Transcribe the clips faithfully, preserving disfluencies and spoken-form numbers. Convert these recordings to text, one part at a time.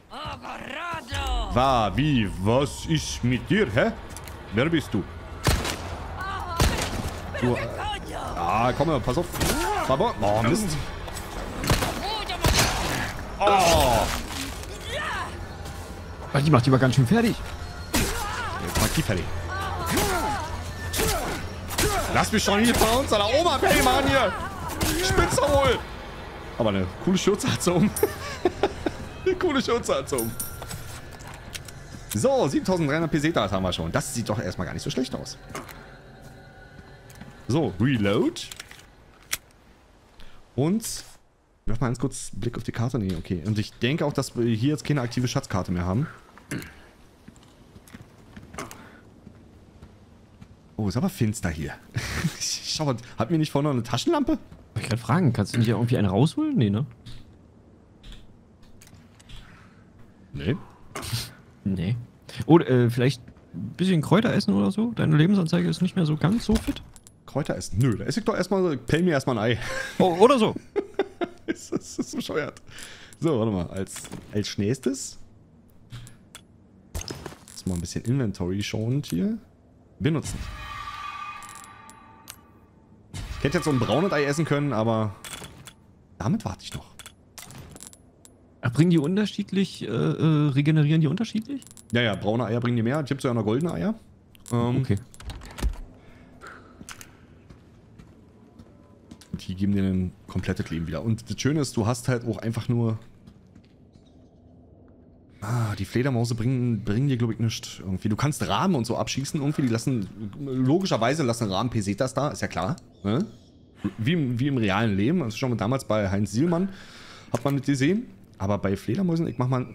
War, wie, was ist mit dir, hä? Wer bist du? Du, äh, ah, komm mal, pass auf. Baba. Oh, Mist. Oh. Die macht die mal ganz schön fertig. Jetzt macht die fertig. Lass mich schon hier bei uns an der Oma fertig machen hier. Spitzer wohl. Aber eine coole Schürze hat sie um. Eine coole Schürze hat sie um. So, siebentausenddreihundert Pesetas haben wir schon. Das sieht doch erstmal gar nicht so schlecht aus. So, Reload. Und ich werfe mal ganz kurz einen Blick auf die Karte. Nee, okay. Und ich denke auch, dass wir hier jetzt keine aktive Schatzkarte mehr haben. Oh, ist aber finster hier. Schau mal, hatten wir nicht vorne noch eine Taschenlampe? Ich kann fragen, kannst du nicht irgendwie eine rausholen? Nee, ne? Nee. Nee. Oder äh, vielleicht ein bisschen Kräuter essen oder so? Deine Lebensanzeige ist nicht mehr so ganz so fit? Kräuter essen? Nö, da esse ich doch erstmal, pell mir erstmal ein Ei. Oh, oder so. Das ist so bescheuert. So, warte mal. Als, als nächstes. Jetzt mal ein bisschen Inventory schonend hier. Benutzen. Ich hätte jetzt so ein braunes Ei essen können, aber damit warte ich noch. Ach, bringen die unterschiedlich, äh, äh, regenerieren die unterschiedlich? Ja, ja, braune Eier bringen die mehr. Ich habe sogar noch goldene Eier. Ähm, Okay. Die geben dir ein komplettes Leben wieder. Und das Schöne ist, du hast halt auch einfach nur... Ah, die Fledermause bringen, bringen dir, glaube ich, nichts. Irgendwie. Du kannst Rahmen und so abschießen. Irgendwie, die lassen... Logischerweise lassen Rahmen Pesetas da, ist ja klar. Ne? Wie, im, wie im realen Leben. Also schon damals bei Heinz Sielmann hat man das gesehen. Aber bei Fledermäusen, ich mach mal...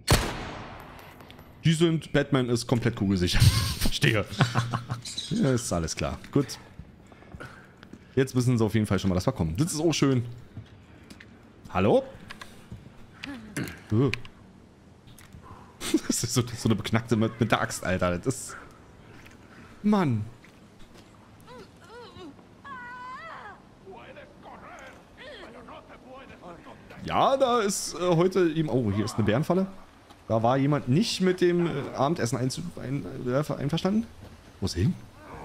Die sind... Batman ist komplett kugelsicher. Verstehe. Ja, ist alles klar. Gut. Jetzt wissen sie auf jeden Fall schon mal, dass wir kommen. Das ist auch schön. Hallo? Uh. Das ist so, so eine beknackte mit, mit der Axt, Alter. Das ist... Mann. Ja, da ist äh, heute ihm... Oh, hier ist eine Bärenfalle. Da war jemand nicht mit dem äh, Abendessen ein, ein, äh, einverstanden. Wo ist er hin?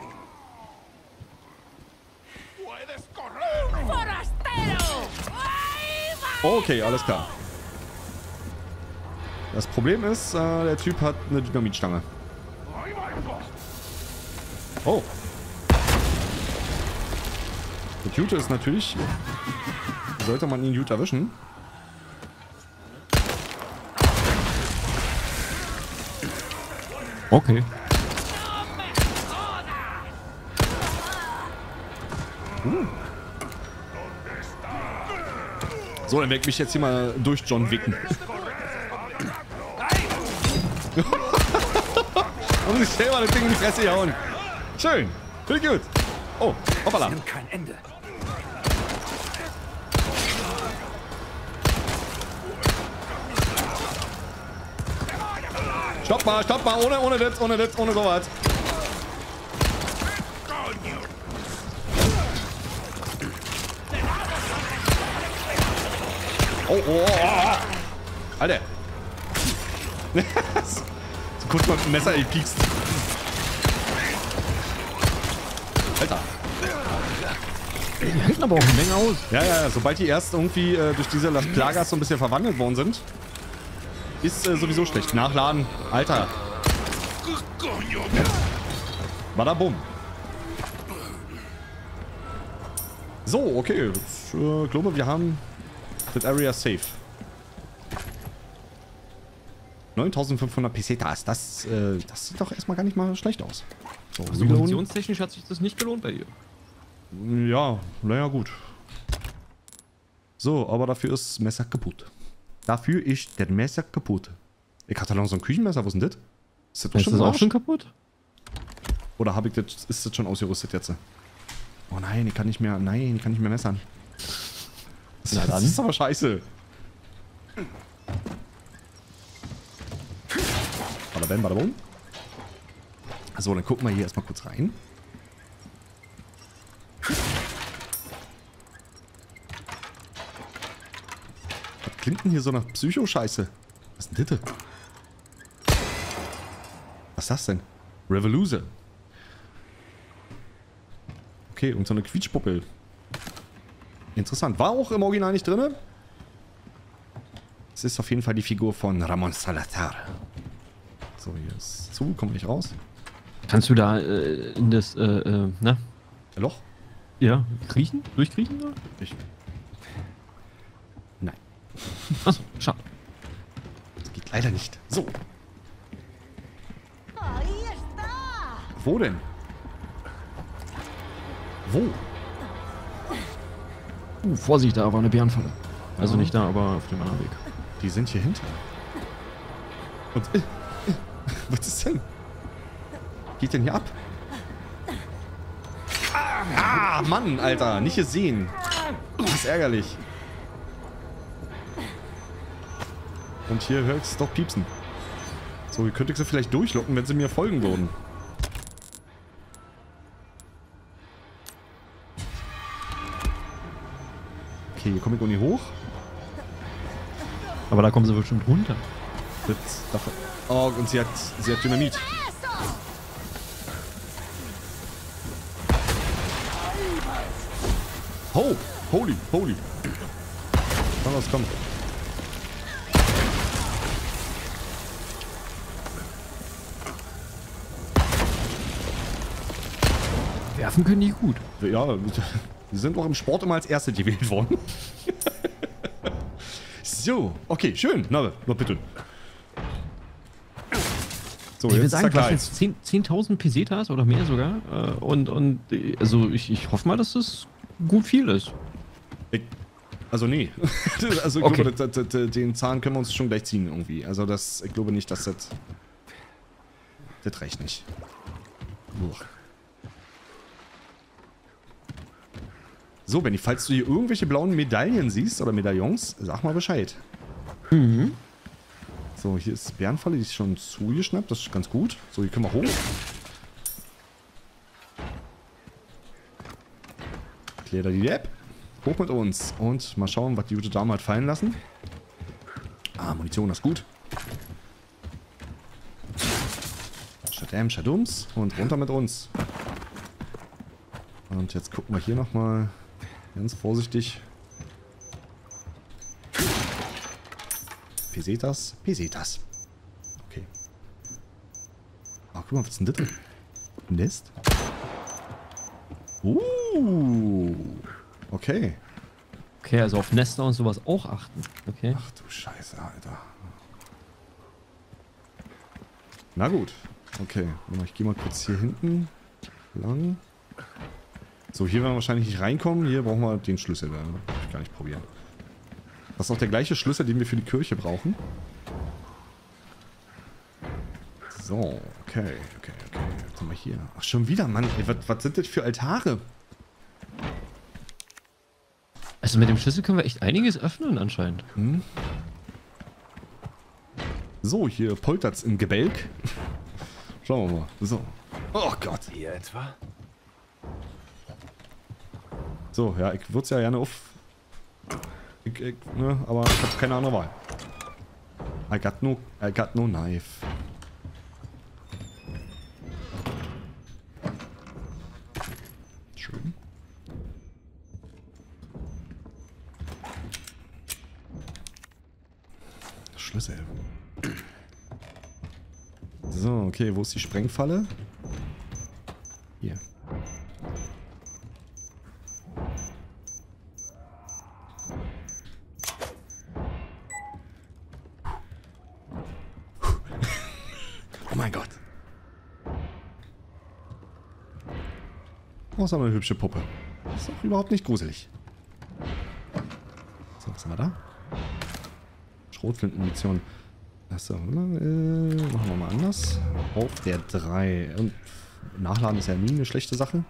Okay, alles klar. Das Problem ist, äh, der Typ hat eine Dynamitstange. Oh. Der Jute ist natürlich... Sollte man ihn gut erwischen. Okay. Uh. So, dann werde ich mich jetzt hier mal durch John Wicken. Und sich selber das Ding in die Fresse hauen. Schön. Finde gut. Oh, hoppala. Kein Ende. Stopp mal, stopp mal. Ohne, ohne das, ohne das, ohne sowas. Oh, oh, oh. Alter. So kurz mal mit dem Messer gepiekst. Alter. Die halten aber auch eine Menge aus. Ja, ja, sobald die erst irgendwie äh, durch diese Las Plagas so ein bisschen verwandelt worden sind, ist äh, sowieso schlecht. Nachladen. Alter. Badabum. So, okay. Ich äh, glaube, wir haben das Area safe. neuntausendfünfhundert Pesetas. Das, äh, das sieht doch erstmal gar nicht mal schlecht aus. So, Also munitionstechnisch hat sich das nicht gelohnt bei dir. Ja, naja, gut. So, aber dafür ist das Messer kaputt. Dafür ist der Messer kaputt. Ich hatte noch so ein Küchenmesser, wo ist denn das? Ist das, Ist das auch schon kaputt? Oder habe ich das, ist das schon ausgerüstet jetzt? Oh nein, ich kann nicht mehr, nein, ich kann nicht mehr messern. Das, Na dann. das ist aber scheiße. Bada bam, bada boom. So, dann gucken wir hier erstmal kurz rein. Was klingt denn hier so nach Psycho-Scheiße? Was ist denn das? Was ist das denn? Revoluse. Okay, und so eine Quietschpuppe. Interessant. War auch im Original nicht drin. Es ist auf jeden Fall die Figur von Ramon Salazar. So, hier ist zu. Kommt nicht raus. Kannst du da äh, in das, äh, äh, na? Ein Loch? Ja, kriechen? Durchkriechen? Oder? Ich. Nein. Achso, schade. Das geht leider nicht. So. Wo denn? Wo? Uh, Vorsicht, da war eine Bärenfalle. Also nicht da, aber auf dem anderen Weg. Die sind hier hinter. Und. Äh, äh, was ist denn? Geht denn hier ab? Ah, Mann, Alter. Nicht gesehen. Das ist ärgerlich. Und hier hört es doch piepsen. So, hier könnte ich sie vielleicht durchlocken, wenn sie mir folgen würden. Okay, hier komme ich auch nicht hoch. Aber da kommen sie bestimmt runter. Das, davon. Oh, und sie hat, sie hat Dynamit. Oh, holy, holy. Mal was kommt. Werfen können die gut. Ja, die sind auch im Sport immer als Erste gewählt worden. So, okay, schön. Na, na bitte. So, Ich jetzt würde ist sagen, er du hast klar. jetzt zehntausend Pesetas oder mehr sogar. Äh, und, und äh, also ich, ich hoffe mal, dass das gut viel ist. Ich, also nee. Also ich Okay. glaube, das, das, das, den Zahn können wir uns schon gleich ziehen irgendwie. Also das, ich glaube nicht, dass das... Das reicht nicht. Uah. So, Benni, falls du hier irgendwelche blauen Medaillen siehst oder Medaillons, sag mal Bescheid. Mhm. So, hier ist Bärenfalle, die ist schon zugeschnappt, das ist ganz gut. So, hier können wir hoch. Klär da die App. Hoch mit uns. Und mal schauen, was die gute Dame hat fallen lassen. Ah, Munition, das ist gut. Shadam, Shadums. Und runter mit uns. Und jetzt gucken wir hier nochmal ganz vorsichtig. Pesetas, Pesetas. Okay. Ach, guck mal, was ist denn das denn? Nest? Uh. Okay. Okay, also auf Nester und sowas auch achten. Okay. Ach du Scheiße, Alter. Na gut. Okay. Ich gehe mal kurz hier hinten lang. So, hier werden wir wahrscheinlich nicht reinkommen. Hier brauchen wir den Schlüssel. Da kann ich gar nicht probieren. Das ist auch der gleiche Schlüssel, den wir für die Kirche brauchen. So, okay, okay, okay. Jetzt haben wir hier. Ach, schon wieder, Mann. Ey, was, was sind das für Altare? Also mit dem Schlüssel können wir echt einiges öffnen anscheinend. Hm? So, hier poltert's im Gebälk. Schauen wir mal. So. Oh Gott. Hier etwa? So, ja, ich würde es ja gerne auf... Ich, ich, ne, aber ich habe keine andere Wahl. I got no, I got no knife. Schön. Schlüssel. So, okay, wo ist die Sprengfalle? Hier. Oh mein Gott. Oh, ist aber eine hübsche Puppe. Ist auch überhaupt nicht gruselig. So, was haben wir da? Schrotflintenmunition. Achso, äh, machen wir mal anders. Auf der drei. Und Nachladen ist ja nie eine schlechte Sache.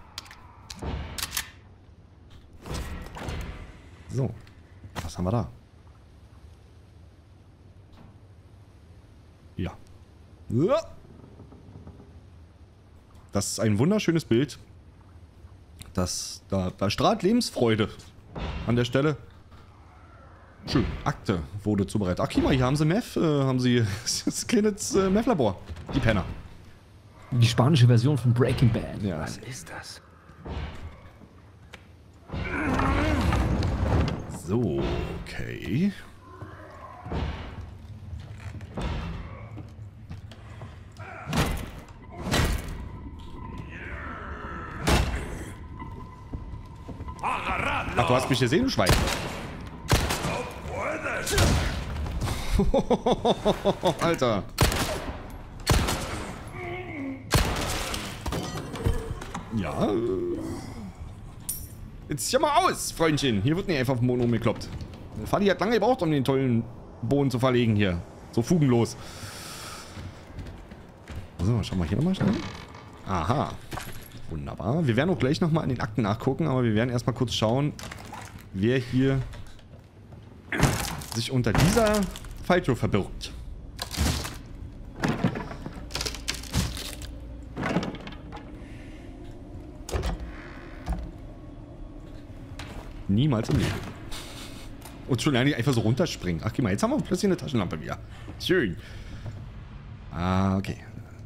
So, was haben wir da? Ja. Das ist ein wunderschönes Bild. Das, da, da strahlt Lebensfreude an der Stelle. Schön. Akte wurde zubereitet. Ach, guck mal, hier haben sie Meth, äh, haben sie das kleine äh, Meth-Labor. Die Penner. Die spanische Version von Breaking Bad. Ja. Was ist das? So, okay. Ach, du hast mich gesehen, du Schwein. Alter. Ja. Jetzt ja mal aus, Freundchen. Hier wird nicht einfach auf den Boden umgekloppt. Fadi hat lange gebraucht, um den tollen Boden zu verlegen hier. So fugenlos. So, schauen wir hier nochmal schnell. Aha. Wunderbar. Wir werden auch gleich nochmal an den Akten nachgucken, aber wir werden erstmal kurz schauen, wer hier sich unter dieser Falltür verbirgt. Niemals im Leben. Und schon eigentlich einfach so runterspringen. Ach, guck mal, jetzt haben wir plötzlich eine Taschenlampe wieder. Schön. Ah, okay.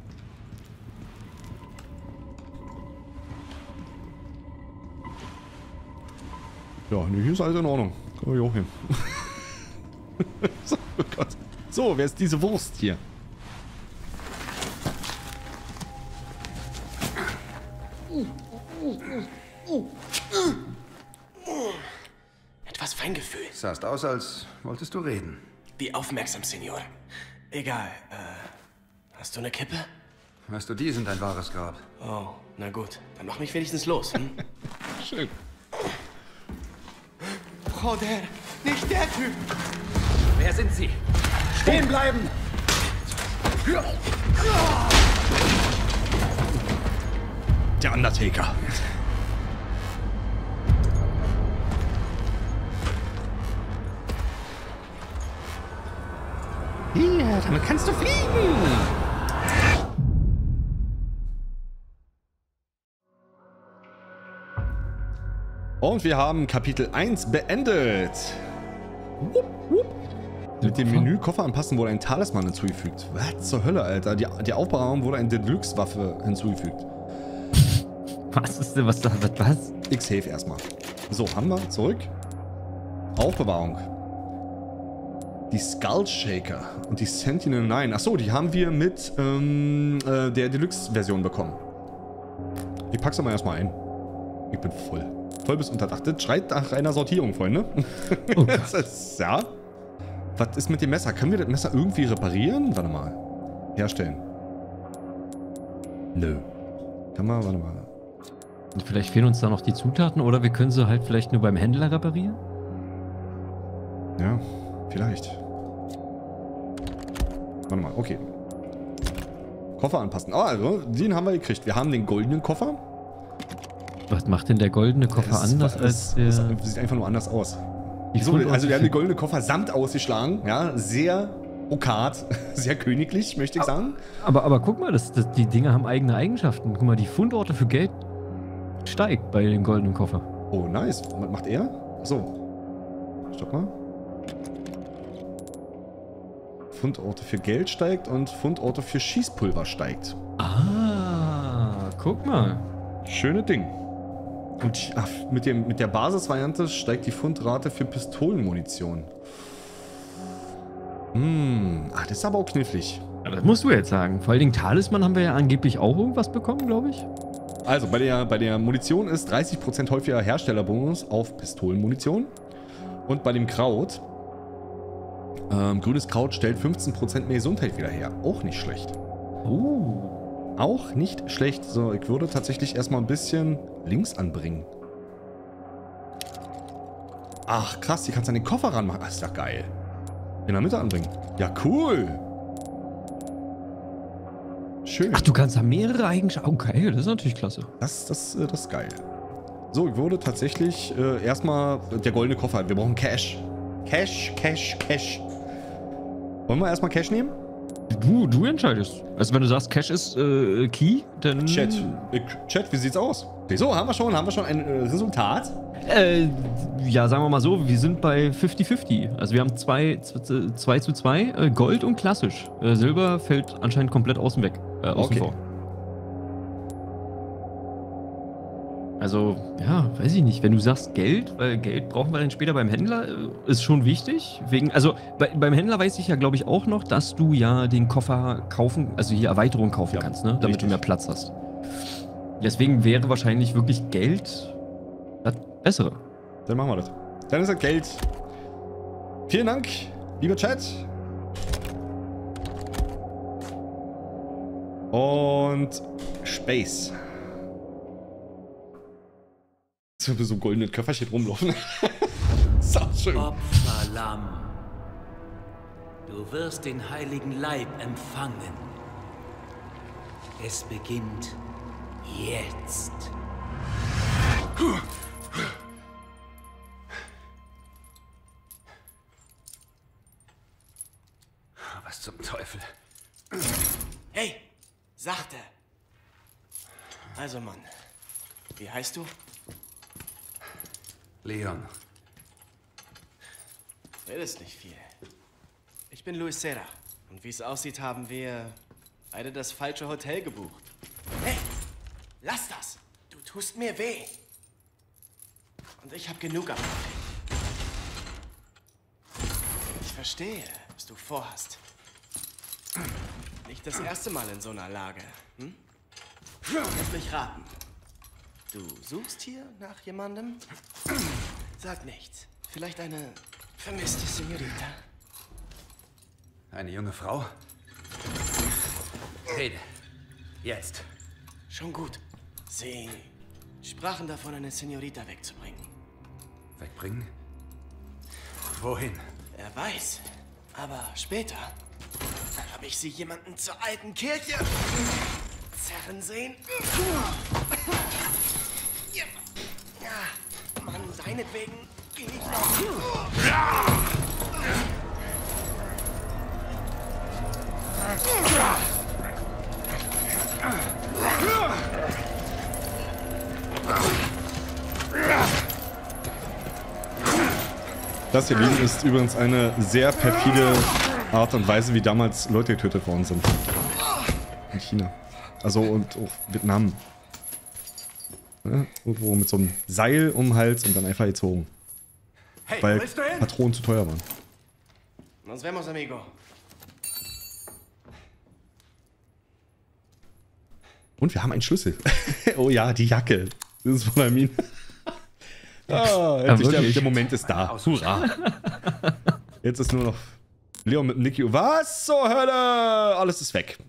Ja, nee, hier ist alles in Ordnung. Können wir hier auch hin. So, oh Gott. So, wer ist diese Wurst hier? Etwas Feingefühl. Sahst aus, als wolltest du reden. Wie aufmerksam, Senor. Egal, äh, hast du eine Kippe? Weißt du, die sind ein wahres Grab. Oh, na gut. Dann mach mich wenigstens los, hm? Schön. Joder, nicht der Typ! Wer sind sie? Stehen bleiben! Der Undertaker. Hier, damit kannst du fliegen. Und wir haben Kapitel eins beendet. Wupp, wupp. Mit dem Menü Koffer anpassen wurde ein Talisman hinzugefügt. Was zur Hölle, Alter? Die, die Aufbewahrung wurde eine Deluxe-Waffe hinzugefügt. Was ist denn, was da, was, was? X-Safe erstmal. So, haben wir. Zurück. Aufbewahrung. Die Skull Shaker und die Sentinel neun. Achso, die haben wir mit ähm, äh, der Deluxe-Version bekommen. Ich pack's mal erstmal ein. Ich bin voll. Voll bis unter Dach. Das schreit nach einer Sortierung, Freunde. Oh das ist, ja. Was ist mit dem Messer? Können wir das Messer irgendwie reparieren? Warte mal. Herstellen. Nö. Kann man, warte mal. Vielleicht fehlen uns da noch die Zutaten oder wir können sie halt vielleicht nur beim Händler reparieren? Ja, vielleicht. Warte mal, okay. Koffer anpassen. Oh, also, den haben wir gekriegt. Wir haben den goldenen Koffer. Was macht denn der goldene Koffer Das anders ist, als das, der... das sieht einfach nur anders aus. Die So, Fundorte also wir haben für- den goldenen Koffer samt ausgeschlagen. Ja, sehr okat, sehr königlich, möchte ich sagen. Aber, aber guck mal, das, das, die Dinge haben eigene Eigenschaften. Guck mal, die Fundorte für Geld steigt bei dem goldenen Koffer. Oh, nice. Was macht er? So. Stopp mal. Fundorte für Geld steigt und Fundorte für Schießpulver steigt. Ah, guck mal. Schöne Ding. Und ach, mit, dem, mit der Basisvariante steigt die Fundrate für Pistolenmunition. Hm, ach, das ist aber auch knifflig. Ja, das musst du jetzt sagen. Vor allen Dingen Talisman haben wir ja angeblich auch irgendwas bekommen, glaube ich. Also, bei der, bei der Munition ist dreißig Prozent häufiger Herstellerbonus auf Pistolenmunition. Und bei dem Kraut, ähm, grünes Kraut stellt fünfzehn Prozent mehr Gesundheit wieder her. Auch nicht schlecht. Oh. Auch nicht schlecht. So, ich würde tatsächlich erstmal ein bisschen links anbringen. Ach, krass, hier kannst du an den Koffer ranmachen. Ach, ist ja geil. In der Mitte anbringen. Ja, cool. Schön. Ach, du kannst da mehrere Eigenschaften... Okay, das ist natürlich klasse. Das, das, äh, das ist geil. So, ich würde tatsächlich äh, erstmal der goldene Koffer. Wir brauchen Cash. Cash, Cash, Cash. Wollen wir erstmal Cash nehmen? Du, du entscheidest. Also wenn du sagst, Cash ist äh, Key, dann... Chat. Äh, Chat, wie sieht's aus? So, haben wir schon, haben wir schon ein äh, Resultat? Äh, ja, sagen wir mal so, wir sind bei fünfzig fünfzig. Also wir haben zwei zu zwei, äh, Gold und klassisch. Äh, Silber fällt anscheinend komplett außen weg. Äh, außen Okay. vor. Also, ja, weiß ich nicht. Wenn du sagst Geld, weil Geld brauchen wir dann später beim Händler, äh, ist schon wichtig. Wegen, also bei, beim Händler weiß ich ja, glaube ich, auch noch, dass du ja den Koffer kaufen, also hier Erweiterung kaufen Ja, kannst, ne? Damit richtig. du mehr Platz hast. Deswegen wäre wahrscheinlich wirklich Geld das Bessere. Dann machen wir das. Dann ist das Geld. Vielen Dank, lieber Chat. Und Space. Jetzt haben wir so ein goldenes Köfferchen rumlaufen. So schön. Opferlamm. Du wirst den heiligen Leib empfangen. Es beginnt jetzt. Was zum Teufel? Hey, sachte. Also, Mann. Wie heißt du? Leon. Redest nicht viel. Ich bin Luis Serra. Und wie es aussieht, haben wir beide das falsche Hotel gebucht. Hey, lass das. Du tust mir weh. Und ich habe genug davon. Ich verstehe, was du vorhast. Nicht das erste Mal in so einer Lage. Hm? Lass mich raten. Du suchst hier nach jemandem? Sag nichts. Vielleicht eine vermisste Senorita. Eine junge Frau? Rede. Jetzt. Schon gut. Sie sprachen davon, eine Senorita wegzubringen. Wegbringen? Wohin? Wer weiß. Aber später habe ich sie jemanden zur alten Kirche zerren sehen. Ja, Mann, seinetwegen gehe ich noch. Das hier liegen ist übrigens eine sehr perfide Art und Weise, wie damals Leute getötet worden sind. In China. Also und auch Vietnam. Ja, irgendwo mit so einem Seil um den Hals und dann einfach gezogen. Hey, Weil wo willst du hin? Patronen zu teuer waren. Nos vemos, amigo. Und wir haben einen Schlüssel. Oh ja, die Jacke. Das ist von Armin. Ah, endlich, der, wirklich? der Moment ist da. Hurra. Jetzt ist nur noch Leon mit Nicky. Was zur Hölle? Alles ist weg.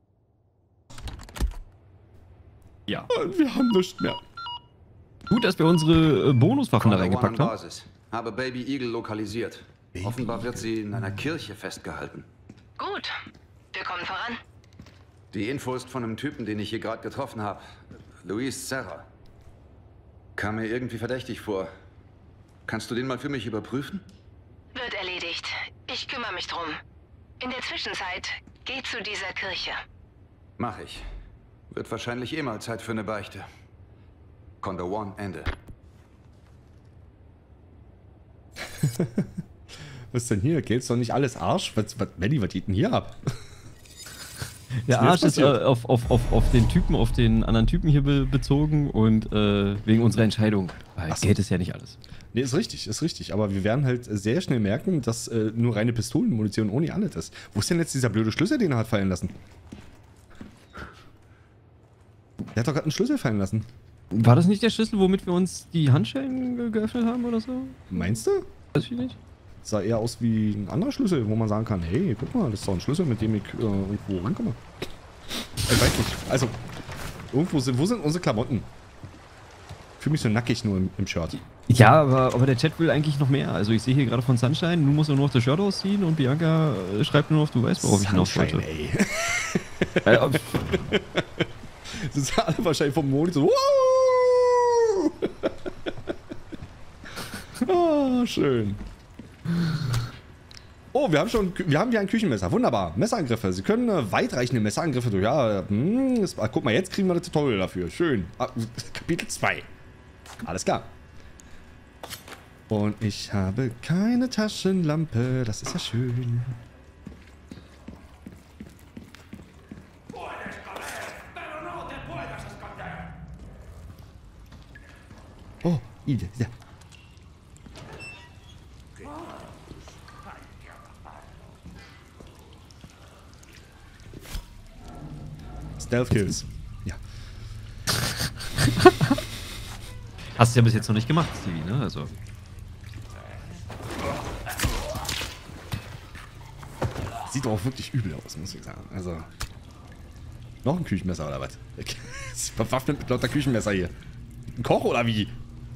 Ja. Und wir haben nichts mehr. Gut, dass wir unsere äh, Bonuswaffen da Condor One reingepackt an haben. Basis. Habe Baby Eagle lokalisiert. Offenbar wird sie in einer Kirche festgehalten. Gut, wir kommen voran. Die Info ist von einem Typen, den ich hier gerade getroffen habe. Luis Serra. Kam mir irgendwie verdächtig vor. Kannst du den mal für mich überprüfen? Wird erledigt. Ich kümmere mich drum. In der Zwischenzeit, geh zu dieser Kirche. Mach ich. Wird wahrscheinlich eh mal Zeit für eine Beichte. Condor One, Ende. Was ist denn hier? Geht's doch nicht alles Arsch? Was, was, Melli, was geht denn hier ab? Der Was Arsch ist ist passiert? äh, auf, auf, auf, auf den Typen, auf den anderen Typen hier be bezogen und äh, wegen unserer Entscheidung. Weil Ach so. Geld ist ja nicht alles. Nee, ist richtig, ist richtig. Aber wir werden halt sehr schnell merken, dass äh, nur reine Pistolenmunition ohne alles ist. Wo ist denn jetzt dieser blöde Schlüssel, den er hat fallen lassen? Der hat doch gerade einen Schlüssel fallen lassen. War das nicht der Schlüssel, womit wir uns die Handschellen ge geöffnet haben oder so? Meinst du? Weiß ich nicht. Sah eher aus wie ein anderer Schlüssel, wo man sagen kann, hey, guck mal, das ist doch ein Schlüssel, mit dem ich äh, irgendwo rankomme. Ich weiß nicht. Also, irgendwo sind, wo sind unsere Klamotten? Ich fühle mich so nackig nur im, im Shirt. Ja, aber, aber der Chat will eigentlich noch mehr. Also ich sehe hier gerade von Sunshine, du musst nur noch das Shirt ausziehen und Bianca äh, schreibt nur noch, du weißt, worauf ich hinaus wollte. ey. Äh, ob- Das ist alle wahrscheinlich vom Monitor. Wow! Ah, schön. Oh, wir haben schon, wir haben hier ein Küchenmesser. Wunderbar. Messerangriffe. Sie können äh, weitreichende Messerangriffe durch. Ja, hm, das, ah, guck mal, jetzt kriegen wir das Tutorial dafür. Schön. Ah, Kapitel zwei. Alles klar. Und ich habe keine Taschenlampe. Das ist ja schön. Oh, Ide, ja. Stealth Kills. Ja. Hast du ja bis jetzt noch nicht gemacht, Stevie, ne? Also. Sieht doch auch wirklich übel aus, muss ich sagen. Also. Noch ein Küchenmesser oder was? Ist bewaffnet mit lauter Küchenmesser hier. Ein Koch oder wie?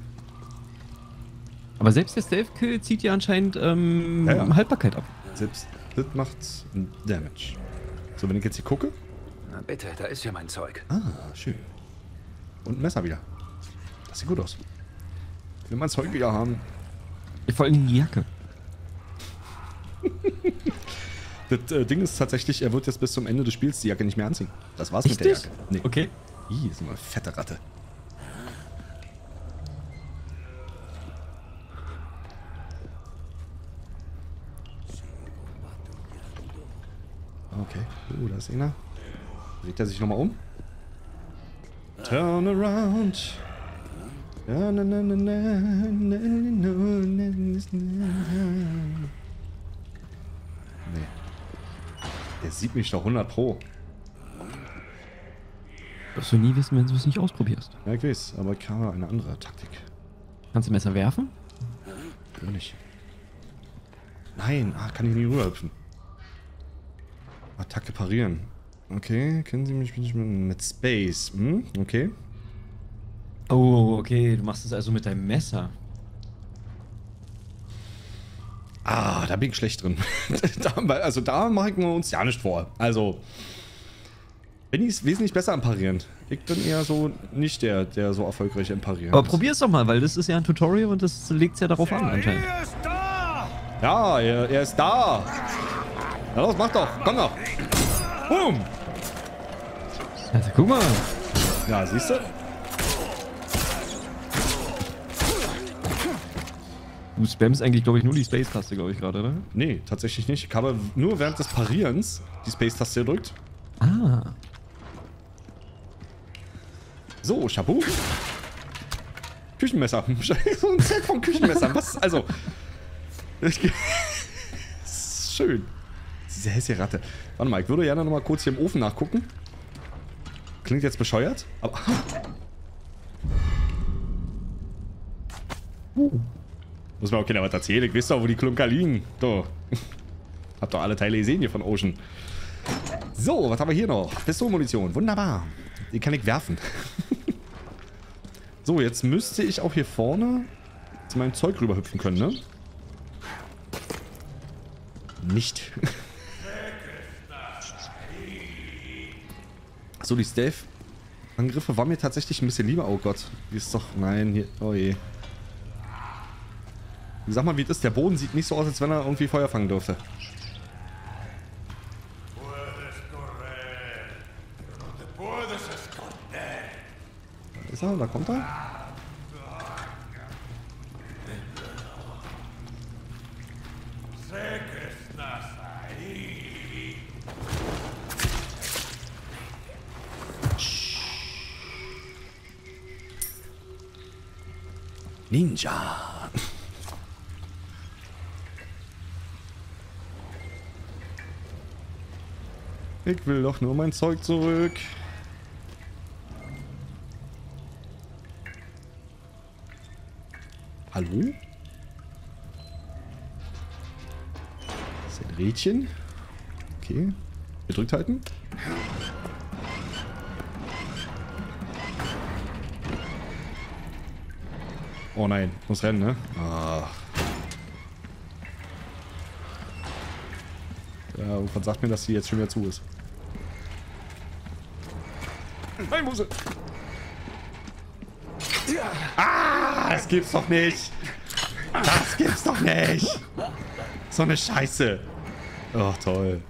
Aber selbst der Stealth-Kill zieht ja anscheinend ähm, Ja, ja. Haltbarkeit ab. Selbst das macht Damage. So, wenn ich jetzt hier gucke. Na bitte, da ist ja mein Zeug. Ah, schön. Und ein Messer wieder. Das sieht gut aus. Ich will mein Zeug wieder haben. Vor allem die Jacke. Das äh, Ding ist tatsächlich, er wird jetzt bis zum Ende des Spiels die Jacke nicht mehr anziehen. Das war's mit Richtig? der Jacke. Nee. Okay. Ih, ist immer eine fette Ratte. Okay. Oh, da ist einer. Dreht er sich nochmal um? Turn around. Ja, na, na, na, na, na, na, na, nee. Der sieht mich doch hundert Pro. Wirst du nie wissen, wenn du es nicht ausprobierst. Ja, ich weiß, aber ich habe eine andere Taktik. Kannst du Messer werfen? Oder nicht? Nein, ah, kann ich nie rüberhüpfen. Attacke parieren. Okay, kennen Sie mich bitte mit Space? Hm? Okay. Oh, okay. Du machst es also mit deinem Messer. Ah, da bin ich schlecht drin. da, also da machen wir uns ja nicht vor. Also, Benny ist wesentlich besser am Parieren. Ich bin eher so nicht der, der so erfolgreich im Parieren Aber ist. probier es doch mal, weil das ist ja ein Tutorial und das legt es ja darauf an anscheinend. Ja, er, er ist da. Na los, mach doch. Komm doch. Boom. Also guck mal. Ja, siehst du? Du spammst eigentlich, glaube ich, nur die Space-Taste, glaube ich, gerade, oder? Nee, tatsächlich nicht. Ich habe nur während des Parierens die Space-Taste gedrückt. Ah. So, Chapeau. Küchenmesser. So ein Set von Küchenmessern. Was? Also. Das ist schön. Diese hässliche Ratte. Warte mal, ich würde gerne noch mal kurz hier im Ofen nachgucken. Klingt jetzt bescheuert, aber. Uh. Muss mir auch keiner was erzählen. Ich weiß doch, wo die Klunker liegen. So. Hab doch alle Teile gesehen hier von Ocean. So, was haben wir hier noch? Pistolenmunition. Wunderbar. Die kann ich werfen. So, jetzt müsste ich auch hier vorne zu meinem Zeug rüberhüpfen können, ne? Nicht. So, die Stealth-Angriffe waren mir tatsächlich ein bisschen lieber. Oh Gott. Die ist doch... Nein, hier... Oh je. Sag mal, wie es ist. Der Boden sieht nicht so aus, als wenn er irgendwie Feuer fangen dürfte. Da ist er, da kommt er. Ninja. Ich will doch nur mein Zeug zurück. Hallo? Das ist ein Rädchen. Okay. Gedrückt halten. Oh nein, muss rennen, ne? Ah. Ja, irgendwann sagt mir, dass sie jetzt schon wieder zu ist. Nein, wo ist sie? Ah, das gibt's doch nicht. Das gibt's doch nicht. So eine Scheiße. Oh, toll.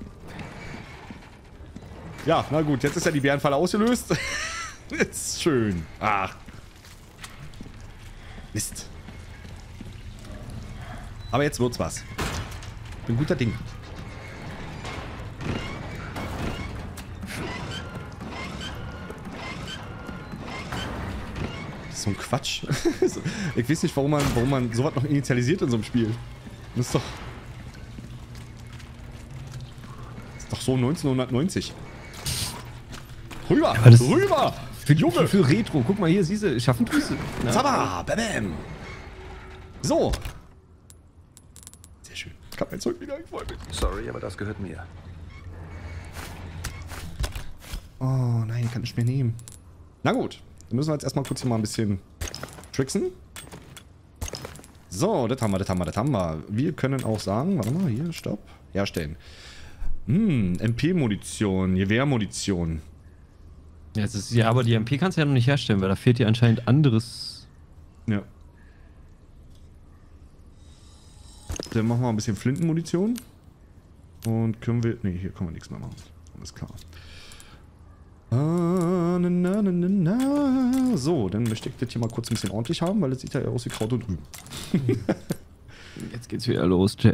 Ja, na gut, jetzt ist ja die Bärenfalle ausgelöst. Ist schön. Ach. Mist. Aber jetzt wird's was. Bin guter Ding. So ein Quatsch. Ich weiß nicht, warum man, warum man sowas noch initialisiert in so einem Spiel. Das ist doch... Das ist doch so neunzehnhundertneunzig. Rüber! Ja, das rüber! Für, Junge. Für Retro. Guck mal hier, siehst du, schaffen Grüße. Zaba! Bam, bam! So. Sehr schön. Ich hab mein Zeug wieder, ich freue mich. Sorry, aber das gehört mir. Oh nein, ich kann nicht mehr nehmen. Na gut. Dann müssen wir jetzt erstmal kurz hier mal ein bisschen tricksen. So, das haben wir, das haben wir, das haben wir. Wir können auch sagen, warte mal, hier, stopp. Herstellen. Hm, M P-Munition, Gewehrmunition. Ja, es ist, ja, aber die M P kannst du ja noch nicht herstellen, weil da fehlt dir anscheinend anderes. Ja. Dann machen wir ein bisschen Flintenmunition. Und können wir... Ne, hier können wir nichts mehr machen. Alles klar. Ah, na, na, na, na, na. So, dann möchte ich das hier mal kurz ein bisschen ordentlich haben, weil das sieht ja aus wie Kraut und Rüben. Jetzt geht's wieder los, Chat.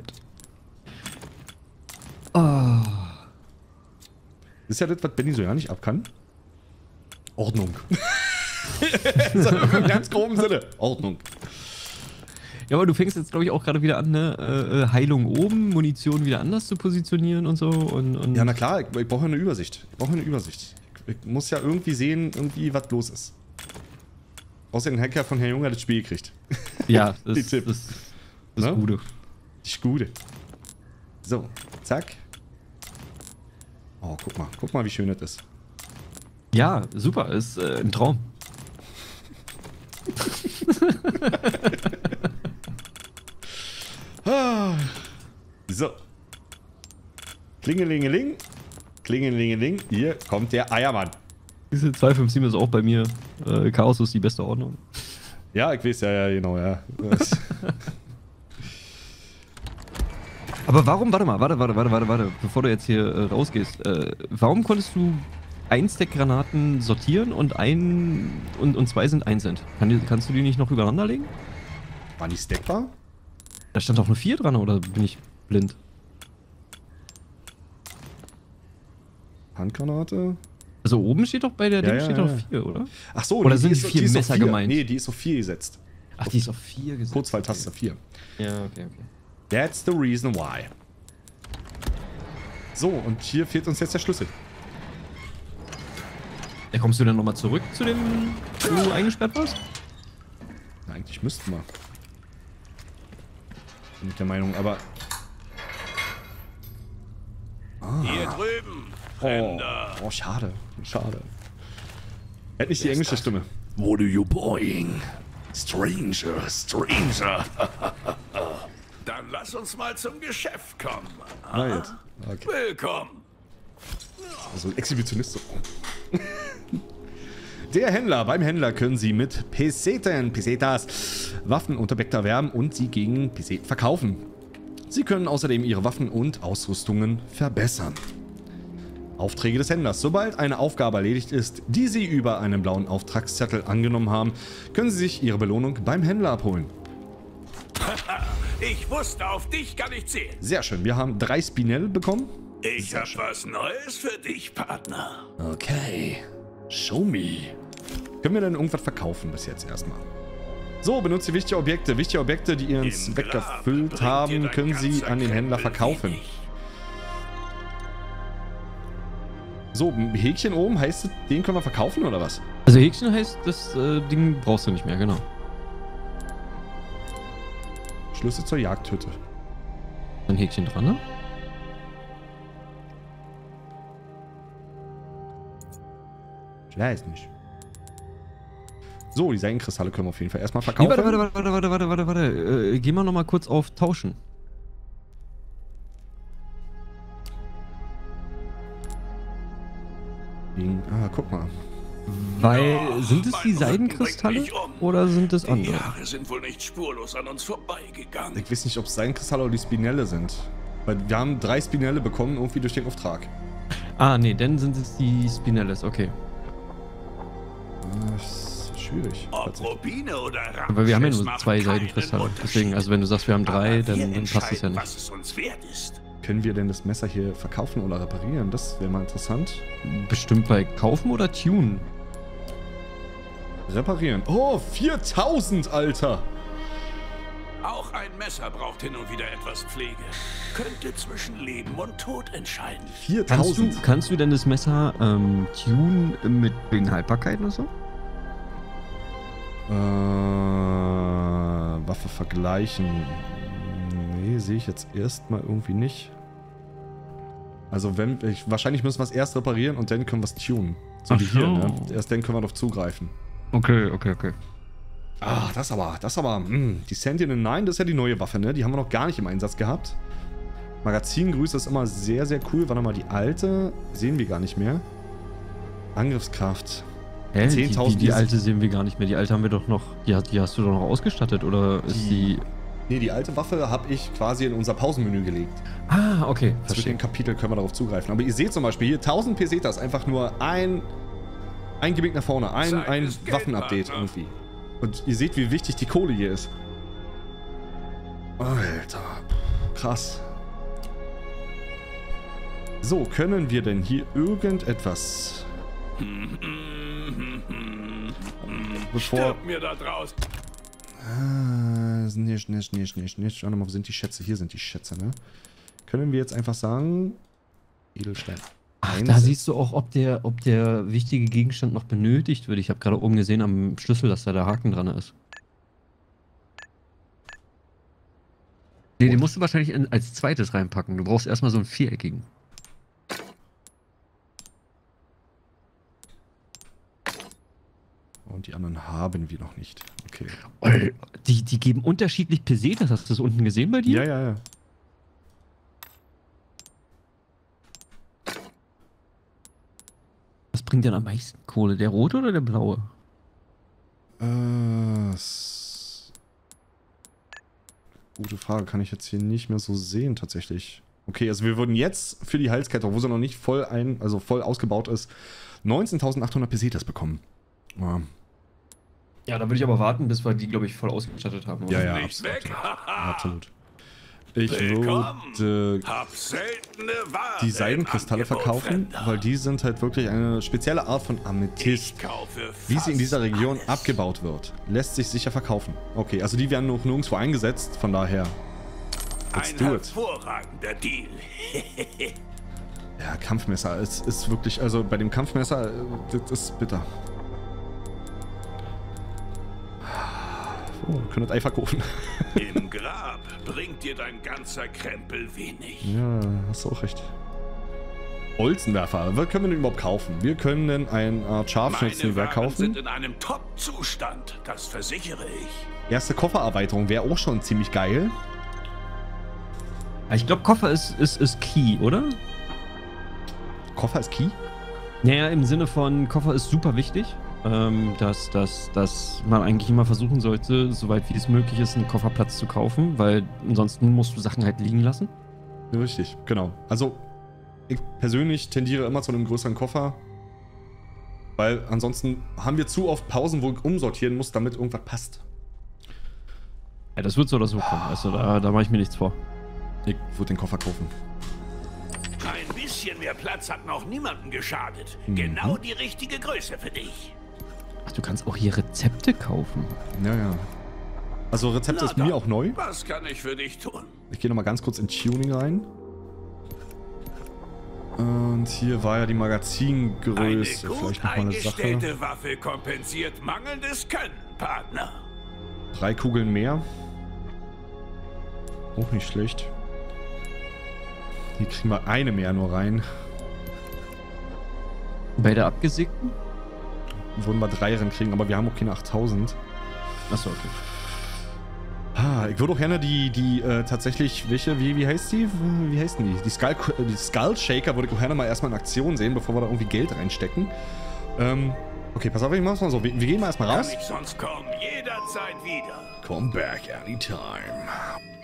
Oh. Das ist ja das, was Benny so ja nicht ab kann. Ordnung. Das ist im ganz groben Sinne. Ordnung. Ja, aber du fängst jetzt, glaube ich, auch gerade wieder an, ne? Äh, Heilung oben, Munition wieder anders zu positionieren und so. Und, und Ja, na klar, ich, ich brauche ja eine Übersicht. Ich brauche eine Übersicht. Ich, ich muss ja irgendwie sehen, irgendwie, was los ist. Außer den Hacker von Herr Junger das Spiel gekriegt. Ja, das, Die das, Tipp. das, das Ne? ist Gute. Die Gute. So, zack. Oh, guck mal. Guck mal, wie schön das ist. Ja, super, ist äh, ein Traum. So. Klingelingeling. Klingelingeling. Hier kommt der Eiermann. Diese zwei fünf sieben ist auch bei mir. Äh, Chaos ist die beste Ordnung. Ja, ich weiß ja, ja, genau, ja. Aber warum, warte mal, warte, warte, warte, warte, warte, bevor du jetzt hier äh, rausgehst. Äh, warum konntest du ein Stack Granaten sortieren und ein und, und zwei sind einzeln? Kann die, kannst du die nicht noch übereinander legen? Waren die stackbar? Da stand doch nur vier dran, oder bin ich blind? Handgranate? Also oben steht doch bei der Ja, Ding ja, steht ja. doch vier, oder? Ach so, Oder die, sind die die ist, vier die ist auf Messer vier. gemeint? Nee, die ist auf vier gesetzt. Ach, die ist auf vier gesetzt. Kurzwahltaste vier. Ja, okay, okay. That's the reason why. So, und hier fehlt uns jetzt der Schlüssel. Ja, kommst du dann nochmal zurück zu dem, wo du eingesperrt warst? Na, eigentlich müssten wir. Bin ich der Meinung, aber... Hier drüben. Oh, oh, schade. Schade. Er hat nicht die englische Stimme. What are you buying? Stranger, stranger. Dann lass uns mal zum Geschäft kommen. Na jetzt. Okay. Willkommen. Also Exhibitionist. So. Der Händler. Beim Händler können Sie mit Peseten, Pesetas, Waffen und Objekte erwerben und sie gegen Peseten verkaufen. Sie können außerdem Ihre Waffen und Ausrüstungen verbessern. Aufträge des Händlers. Sobald eine Aufgabe erledigt ist, die Sie über einen blauen Auftragszettel angenommen haben, können Sie sich Ihre Belohnung beim Händler abholen. Ich wusste, auf dich kann ich zählen. Sehr schön. Wir haben drei Spinell bekommen. Ich hab was Neues für dich, Partner. Okay. Show me. Können wir denn irgendwas verkaufen bis jetzt erstmal? So, benutze wichtige Objekte. Wichtige Objekte, die Ihren Im Zweck Grab erfüllt bringt haben, dir dein können Sie ganzer an den Händler Krempel verkaufen. wenig. So, ein Häkchen oben heißt, den können wir verkaufen oder was? Also Häkchen heißt, das äh, Ding brauchst du nicht mehr, genau. Schlüssel zur Jagdhütte. Ein Häkchen dran, ne? Ich weiß nicht. So, die Seidenkristalle können wir auf jeden Fall erstmal Nee, verkaufen. warte, warte, warte, warte, warte, warte, warte. Äh, geh mal nochmal kurz auf Tauschen. Ah, guck mal. Weil, Oh, sind es mein die Rücken Seidenkristalle bringt mich um. oder sind es Die andere? Jahre sind wohl nicht spurlos an uns vorbeigegangen. Ich weiß nicht, ob es Seidenkristalle oder die Spinelle sind. Weil wir haben drei Spinelle bekommen, irgendwie durch den Auftrag. Ah, nee, dann sind es die Spinelles, okay. Das ist schwierig. Ob Rubine oder Ramschiss, Aber wir haben ja nur macht zwei keinen Seidenkristalle. Unterschied. Deswegen, also wenn du sagst, wir haben drei, Aber dann, wir dann passt es ja entscheiden, nicht. was es uns wert ist. Können wir denn das Messer hier verkaufen oder reparieren? Das wäre mal interessant. Bestimmt bei kaufen oder tunen? Reparieren. Oh, viertausend, Alter! Auch ein Messer braucht hin und wieder etwas Pflege. Könnte zwischen Leben und Tod entscheiden. Kannst du, viertausend? kannst du denn das Messer ähm, tunen mit wegen Haltbarkeit oder so? Äh, Waffe vergleichen. Nee, sehe ich jetzt erstmal irgendwie nicht. Also wenn, ich, wahrscheinlich müssen wir es erst reparieren und dann können wir es tunen. So Ach wie hier, so. ne? Erst dann können wir noch zugreifen. Okay, okay, okay. Ah, das aber, das aber, mh, die Sentinel neun, das ist ja die neue Waffe, ne? Die haben wir noch gar nicht im Einsatz gehabt. Magazingröße ist immer sehr, sehr cool. Warte mal, die alte sehen wir gar nicht mehr. Angriffskraft. Hä? Die, die, zehntausend die alte sehen wir gar nicht mehr. Die alte haben wir doch noch, die, hast- die hast du doch noch ausgestattet, oder ist die... Nee, die alte Waffe habe ich quasi in unser Pausenmenü gelegt. Ah, okay, Zwischen verstehe. den Kapiteln können wir darauf zugreifen. Aber ihr seht zum Beispiel hier tausend Pesetas, einfach nur ein, ein Gebiet nach vorne, ein, Zeit ein ist Geld, Waffenupdate Partner. irgendwie. Und ihr seht, wie wichtig die Kohle hier ist. Alter, krass. So, können wir denn hier irgendetwas... Bevor... Stirb mir da draußen. Äh, nicht, nicht, nicht, nicht, nicht. Schau mal, wo sind die Schätze? Hier sind die Schätze, ne? Können wir jetzt einfach sagen... Edelstein. Ach, eins. da siehst du auch, ob der, ob der wichtige Gegenstand noch benötigt wird. Ich habe gerade oben gesehen am Schlüssel, dass da der Haken dran ist. Nee, den musst du wahrscheinlich in, als zweites reinpacken. Du brauchst erstmal so einen viereckigen. Und die anderen haben wir noch nicht. Okay. Die, die geben unterschiedlich Pesetas. Hast du das unten gesehen bei dir? Ja, ja, ja. Was bringt denn am meisten Kohle? Der rote oder der blaue? Äh, s- gute Frage. Kann ich jetzt hier nicht mehr so sehen, tatsächlich. Okay, also wir würden jetzt für die Halskette, obwohl sie noch nicht voll ein, also voll ausgebaut ist, neunzehntausendachthundert Pesetas bekommen. Ja, Ja, da würde ich aber warten, bis wir die, glaube ich, voll ausgestattet haben. ja, ja, Nicht absolut. weg. absolut. Ich Willkommen. würde Hab seltene Ware die im Seidenkristalle Angebot, verkaufen, Fremder. weil die sind halt wirklich eine spezielle Art von Amethyst. Ich kaufe Wie sie in dieser fast Region alles. abgebaut wird, lässt sich sicher verkaufen. Okay, also die werden noch nirgendwo eingesetzt, von daher. Let's Ein do it. hervorragender Deal. Ja, Kampfmesser. Es ist wirklich, also bei dem Kampfmesser, äh, das ist bitter. Oh, wir können das Ei verkaufen. Im Grab bringt dir dein ganzer Krempel wenig. Ja, hast du auch recht. Bolzenwerfer. Was können wir denn überhaupt kaufen? Wir können eine Art Meine Scharfschützengewehr Waren sind kaufen. in einem Top-Zustand, das versichere ich. Erste Koffererweiterung wäre auch schon ziemlich geil. Ich glaube, Koffer ist, ist, ist Key, oder? Koffer ist Key? Naja, im Sinne von Koffer ist super wichtig. Ähm, dass, dass, dass man eigentlich immer versuchen sollte, soweit wie es möglich ist, einen Kofferplatz zu kaufen, weil ansonsten musst du Sachen halt liegen lassen. Richtig, genau. Also, ich persönlich tendiere immer zu einem größeren Koffer. Weil ansonsten haben wir zu oft Pausen, wo ich umsortieren muss, damit irgendwas passt. Ja, das wird so oder so kommen. Also da, da mache ich mir nichts vor. Ich würde den Koffer kaufen. Ein bisschen mehr Platz hat noch niemandem geschadet. Mhm. Genau die richtige Größe für dich. Ach, du kannst auch hier Rezepte kaufen. Ja, ja. Also Rezept Na ist mir dann, auch neu. Was kann ich für dich tun? Ich gehe nochmal ganz kurz in Tuning rein. Und hier war ja die Eine Magazingröße. gut Vielleicht nochmal eine Sache. eingestellte Waffe kompensiert mangelndes Können, Partner. Drei Kugeln mehr. Auch nicht schlecht. Hier kriegen wir eine mehr nur rein. Bei der abgesägten? Würden wir drei kriegen, aber wir haben auch keine achttausend. Achso, okay. Ah, ich würde auch gerne die, die äh, tatsächlich, welche, wie, wie heißt die? Wie heißen die? Die Skull, die Skull Shaker würde ich auch gerne mal erstmal in Aktion sehen, bevor wir da irgendwie Geld reinstecken. Ähm, okay, pass auf, ich mach's mal so. Wir, wir gehen mal erstmal Kann raus. ich sonst kommen, jederzeit wieder. Come back anytime.